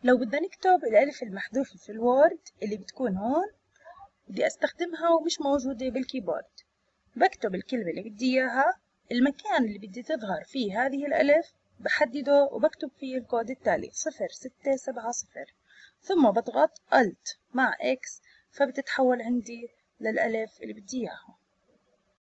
لو بدنا نكتب الألف المحذوفة في الوورد اللي بتكون هون، بدي أستخدمها ومش موجودة بالكيبورد. بكتب الكلمة اللي بدي إياها، المكان اللي بدي تظهر فيه هذه الألف بحدده وبكتب فيه الكود التالي 0670، ثم بضغط Alt مع X فبتتحول عندي للألف اللي بدي إياها.